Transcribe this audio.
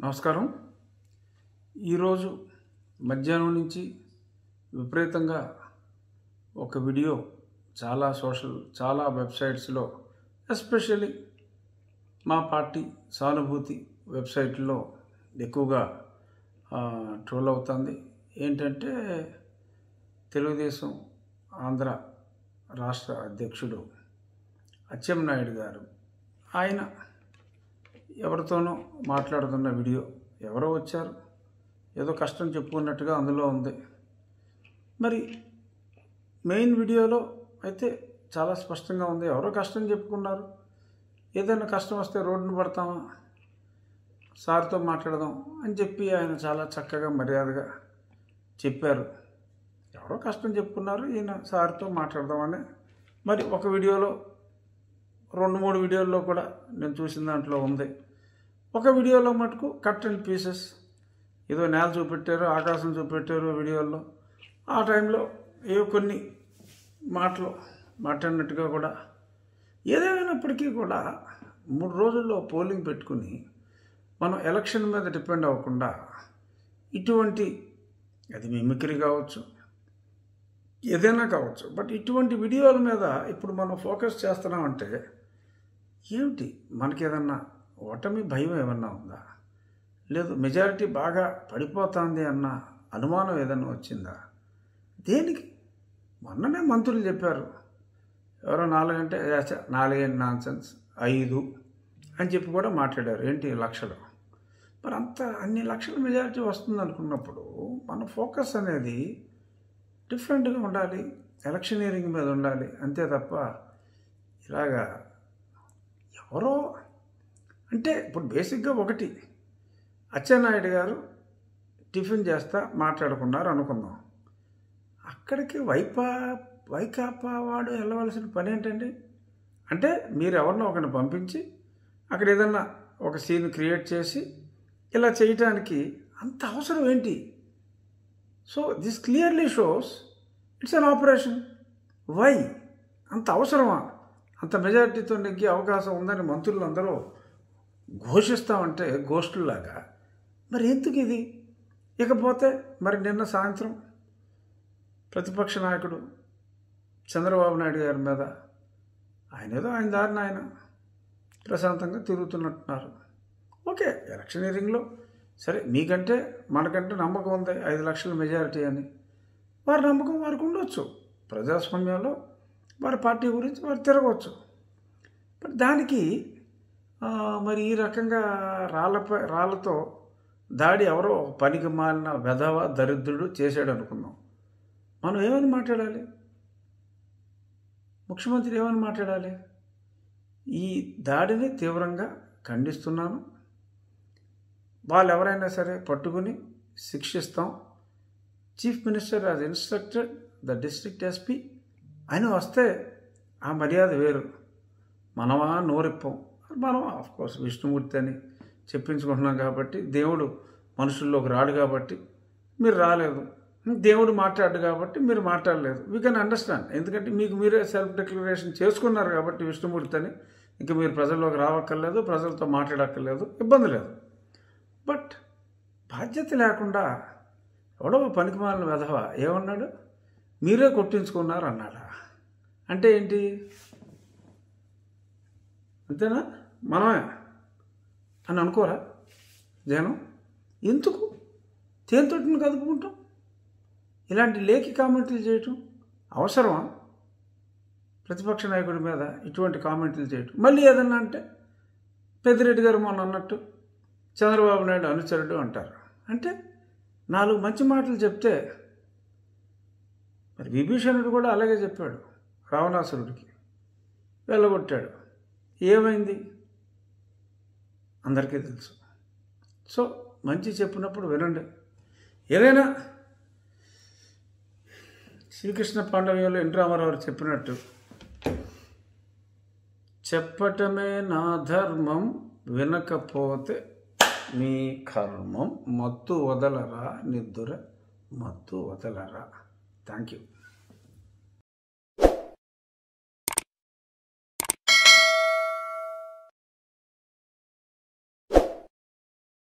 నమస్కారం. ఈరోజు మధ్యాహ్నం నుంచి విపరీతంగా ఒక వీడియో చాలా వెబ్సైట్స్లో, ఎస్పెషల్లీ మా పార్టీ సానుభూతి వెబ్సైట్లో ఎక్కువగా ట్రోల్ అవుతుంది. ఏంటంటే తెలుగుదేశం ఆంధ్ర రాష్ట్ర అధ్యక్షుడు అచ్చెన్నాయుడు గారు ఆయన ఎవరితోనో మాట్లాడుతున్న వీడియో, ఎవరో వచ్చారు ఏదో కష్టం చెప్పుకున్నట్టుగా అందులో ఉంది. మరి మెయిన్ వీడియోలో అయితే చాలా స్పష్టంగా ఉంది, ఎవరో కష్టం చెప్పుకున్నారు. ఏదైనా కష్టం వస్తే రోడ్డును పడతామా, సార్తో మాట్లాడదాం అని చెప్పి ఆయన చాలా చక్కగా మర్యాదగా చెప్పారు. ఎవరో కష్టం చెప్పుకున్నారు, ఈయన సార్తో మాట్లాడదామని. మరి ఒక వీడియోలో 2-3 వీడియోల్లో కూడా నేను చూసిన దాంట్లో ఉంది. ఒక వీడియోలో మటుకు కట్ అండ్ పీసెస్, ఏదో నేల చూపెట్టారు, ఆకాశం చూపెట్టారు వీడియోల్లో. ఆ టైంలో ఏవో కొన్ని మాటలు మాట్లాడినట్టుగా కూడా. ఏదేమైనప్పటికీ కూడా 3 రోజుల్లో పోలింగ్ పెట్టుకుని మనం ఎలక్షన్ మీద డిపెండ్ అవ్వకుండా ఇటువంటి, అది మిమిక్రీ కావచ్చు, ఏదైనా కావచ్చు, బట్ ఇటువంటి వీడియోల మీద ఇప్పుడు మనం ఫోకస్ చేస్తున్నామంటే ఏమిటి, మనకేదన్నా ఓటమి భయం ఏమన్నా ఉందా, లేదు మెజారిటీ బాగా పడిపోతుంది అన్న అనుమానం ఏదన్నా వచ్చిందా, దేనికి? మొన్ననే మంత్రులు చెప్పారు, ఎవరో 4 అంటే 4 నాన్సెన్స్ 5 అని చెప్పి కూడా మాట్లాడారు. ఏంటి లక్షలు, మరి అన్ని లక్షల మెజారిటీ వస్తుంది అనుకున్నప్పుడు మన ఫోకస్ అనేది డిఫరెంట్గా ఉండాలి, ఎలక్షనీరింగ్ మీద ఉండాలి. అంతే తప్ప ఇలాగా ఎవరో అంటే, ఇప్పుడు బేసిక్గా ఒకటి, అచ్చెన్నాయుడు గారు టిఫిన్ చేస్తా మాట్లాడుకున్నారు అనుకుందాం. అక్కడికి వైకాపా వాడు వెళ్ళవలసిన పని ఏంటండి? అంటే మీరు ఎవరినో ఒకరిని పంపించి అక్కడ ఏదన్నా ఒక సీన్ క్రియేట్ చేసి ఇలా చేయటానికి అంత అవసరం ఏంటి? So this clearly shows it's an operation. Why? అంత అవసరమా? అంత మెజారిటీతో నెగ్గే అవకాశం ఉందని మంత్రులు అందరూ ఘోషిస్తామంటే గోష్ఠుల్లాగా. మరి ఎందుకు ఇది? ఇకపోతే మరి నిన్న సాయంత్రం ప్రతిపక్ష నాయకుడు చంద్రబాబు నాయుడు గారి మీద ఆయన దారిన ఆయన ప్రశాంతంగా తిరుగుతున్నట్టున్నారు. ఓకే, ఎలక్షనీరింగ్లో సరే, మీకంటే మనకంటే నమ్మకం ఉంది 5 లక్షల మెజారిటీ అని. వారి నమ్మకం వారికి ఉండొచ్చు, ప్రజాస్వామ్యంలో వారి పార్టీ గురించి వారు తిరగవచ్చు. బట్ దానికి మరి ఈ రకంగా రాళ్లతో దాడి ఎవరో పనికి మాలిన వెధవ దరిద్రుడు చేశాడు అనుకుందాం. మనం ఏమని మాట్లాడాలి? ముఖ్యమంత్రి ఏమని మాట్లాడాలి? ఈ దాడిని తీవ్రంగా ఖండిస్తున్నాను, వాళ్ళు ఎవరైనా సరే పట్టుకుని శిక్షిస్తాం, chief minister has instructed the district SP అని వస్తే ఆ మర్యాద వేరు. మనమా నోరిప్పం, మనం ఆఫ్కోర్స్ విష్ణుమూర్తి అని చెప్పించుకుంటున్నాం కాబట్టి, దేవుడు మనుషుల్లోకి రాడు కాబట్టి మీరు రాలేదు, దేవుడు మాట్లాడు కాబట్టి మీరు మాట్లాడలేదు. వీ కెన్ అండర్స్టాండ్, ఎందుకంటే మీకు మీరే సెల్ఫ్ డిక్లరేషన్ చేసుకున్నారు కాబట్టి విష్ణుమూర్తి అని. ఇంకా మీరు ప్రజల్లోకి రావక్కర్లేదు, ప్రజలతో మాట్లాడక్కర్లేదు, ఇబ్బంది లేదు. బట్ బాధ్యత లేకుండా ఎవడో పనికిమాలిన వెధవ ఏమన్నాడు, మీరే కొట్టించుకున్నారు అన్నాడా? అంటే ఏంటి? అంతేనా? మనమే అని అనుకోరా జనం? ఎందుకు తేనెతోటిని కదుపుకుంటాం? ఇలాంటి లేఖి కామెంట్లు చేయటం అవసరమా? ప్రతిపక్ష నాయకుడి మీద ఇటువంటి కామెంట్లు చేయటం. మళ్ళీ ఏదన్నా అంటే పెద్దిరెడ్డి గారు మొన్న అన్నట్టు చంద్రబాబు నాయుడు అనుచరుడు అంటారు. అంటే 4 మంచి మాటలు చెప్తే, మరి విభీషణుడు కూడా అలాగే చెప్పాడు, రావణాసురుడికి వెళ్ళగొట్టాడు. ఏమైంది అందరికీ తెలుసు. సో మంచి చెప్పినప్పుడు వినండి. ఏదైనా శ్రీకృష్ణ పాండవ్యంలో ఎన్ రామారావు చెప్పినట్టు, చెప్పటమే నా ధర్మం, వినకపోతే మీ కర్మం, మత్తు వదలరా నిద్దుర మత్తు వదలరా. Thank you.